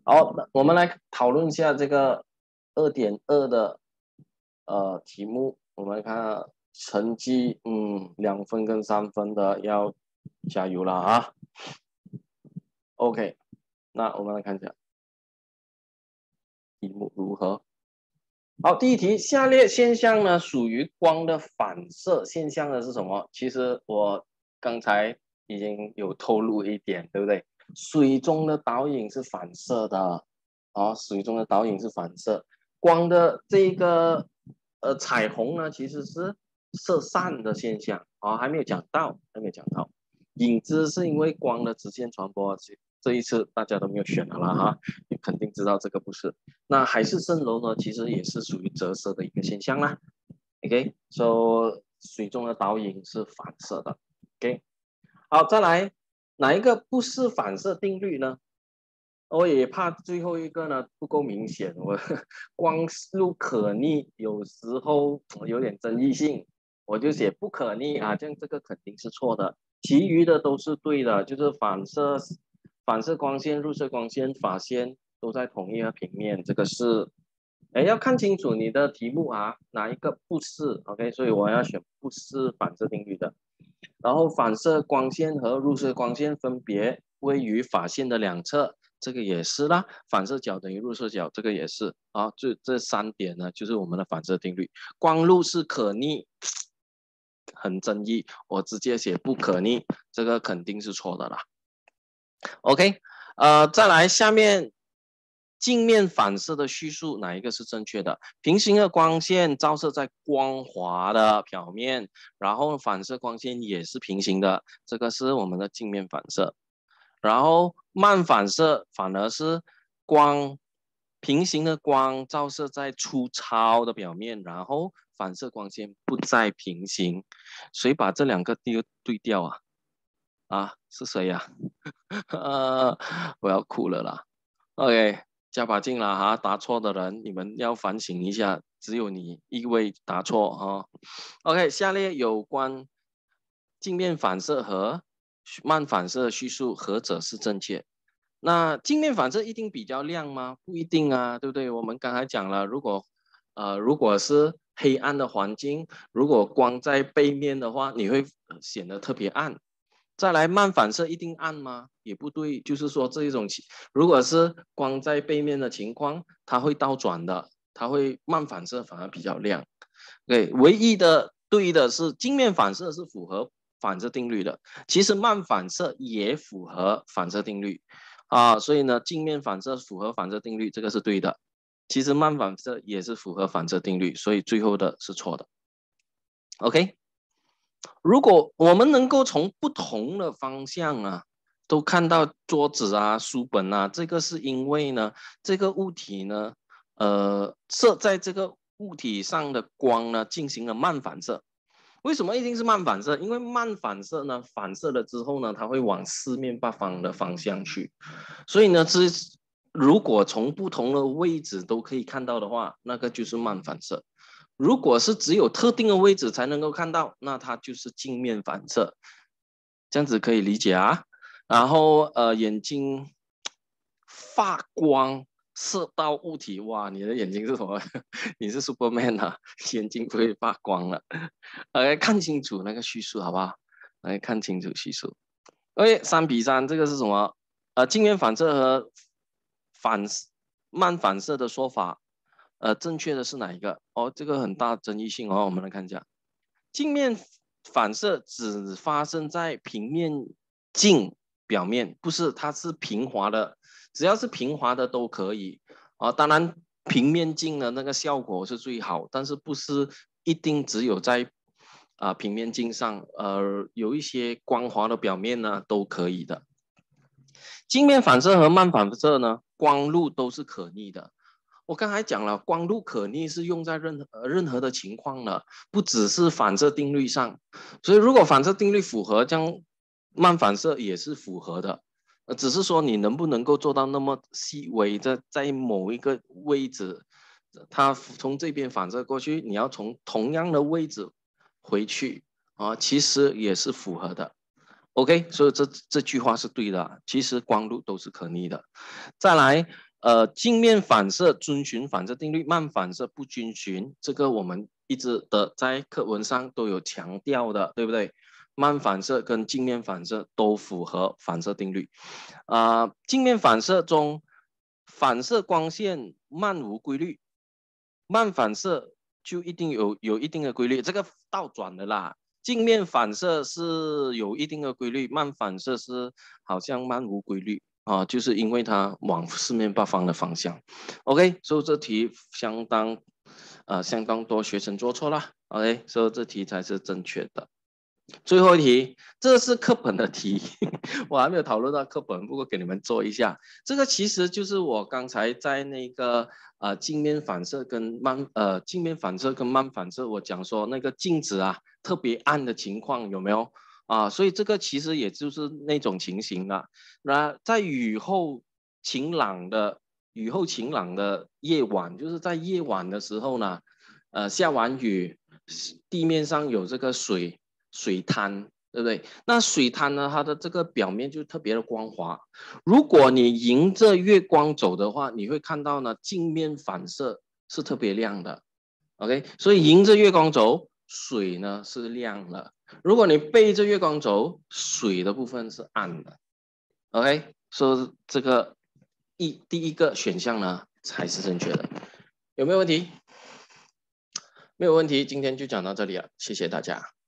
好，那我们来讨论一下这个2.2的题目。我们看成绩，2分跟3分的要加油了啊。OK， 那我们来看一下题目如何。好，第一题，下列现象呢属于光的反射现象的是什么？其实我刚才已经有透露一点，对不对？水中的倒影是反射的，水中的倒影是反射。光的这个彩虹呢，其实是射散的现象还没有讲到。影子是因为光的直线传播，这一次大家都没有选了啦哈，你肯定知道这个不是。那海市蜃楼呢，其实也是属于折射的一个现象啦。OK，水中的倒影是反射的。OK， 好，再来哪一个不是反射定律呢？我也怕最后一个呢不够明显，光路可逆有时候有点争议性，我就写不可逆啊，这样这个肯定是错的，其余的都是对的，就是反射光线、入射光线、法线都在同一个平面，这个是，要看清楚你的题目啊，哪一个不是 ，OK， 所以我要选不是反射定律的。然后反射光线和入射光线分别位于法线的两侧，这个也是啦。反射角等于入射角，这个也是啊。这3点呢，就是我们的反射定律。光路是可逆，很争议，我直接写不可逆，这个肯定是错的啦。OK， 再来下面。镜面反射的叙述哪一个是正确的？平行的光线照射在光滑的表面，然后反射光线也是平行的，这个是我们的镜面反射。然后慢反射反而是平行的光照射在粗糙的表面，然后反射光线不再平行。谁把这2个对调啊？是谁呀？我要哭了啦。OK。加把劲了哈，答错的人你们要反省一下，只有你一位答错哈。OK， 下列有关镜面反射和慢反射的叙述何者是正确？那镜面反射一定比较亮吗？不一定啊，对不对？我们刚才讲了，如果是黑暗的环境，如果光在背面的话，你会显得特别暗。再来慢反射一定暗吗？也不对，就是说这一种如果是光在背面的情况，它会倒转的，它会慢反射反而比较亮。对，唯一的对的是镜面反射是符合反射定律的，其实慢反射也符合反射定律所以呢，镜面反射符合反射定律，这个是对的。其实慢反射也是符合反射定律，所以最后的是错的。OK。如果我们能够从不同的方向都看到桌子书本这个是因为呢，这个物体呢，射在这个物体上的光呢，进行了慢反射。为什么一定是慢反射？因为慢反射呢，反射了之后呢，它会往四面八方的方向去。所以呢，如果从不同的位置都可以看到的话，那个就是慢反射。如果是只有特定的位置才能够看到，那它就是镜面反射，这样子可以理解啊。然后眼睛发光射到物体，哇，你的眼睛是什么？你是 Superman 眼睛不会发光了。看清楚那个叙述好不好？来看清楚叙述。3:3，这个是什么？镜面反射和慢反射的说法。正确的是哪一个？这个很大争议性我们来看一下，镜面反射只发生在平面镜表面，不是，它是平滑的，只要是平滑的都可以当然，平面镜的那个效果是最好，但是不是一定只有在平面镜上，有一些光滑的表面呢都可以的。镜面反射和慢反射呢，光路都是可逆的。我刚才讲了，光路可逆是用在任何的情况的，不只是反射定律上。所以如果反射定律符合，这样慢反射也是符合的。只是说你能不能够做到那么细微，在某一个位置，它从这边反射过去，你要从同样的位置回去其实也是符合的。OK， 所以这句话是对的，其实光路都是可逆的。再来， 镜面反射遵循反射定律，慢反射不遵循，这个我们一直的在课文上都有强调的，对不对？慢反射跟镜面反射都符合反射定律。镜面反射中反射光线漫无规律，慢反射就一定有一定的规律，这个倒转的啦。镜面反射是有一定的规律，慢反射是好像漫无规律啊，就是因为它往四面八方的方向。OK，所以这题相当多学生做错了。OK，所以这题才是正确的。最后一题，这是课本的题，我还没有讨论到课本，不过给你们做一下。这个其实就是我刚才在那个镜面反射跟慢反射，我讲说那个镜子啊特别暗的情况有没有啊？所以这个其实也就是那种情形了。那在雨后晴朗的夜晚，就是在夜晚的时候呢，下完雨，地面上有这个水滩，对不对？那水滩呢，它的这个表面就特别的光滑。如果你迎着月光走的话，你会看到呢，镜面反射是特别亮的。OK，所以迎着月光走，水呢是亮的。如果你背着月光走，水的部分是暗的。OK，所以这个第一个选项呢才是正确的。有没有问题？没有问题，今天就讲到这里了，谢谢大家。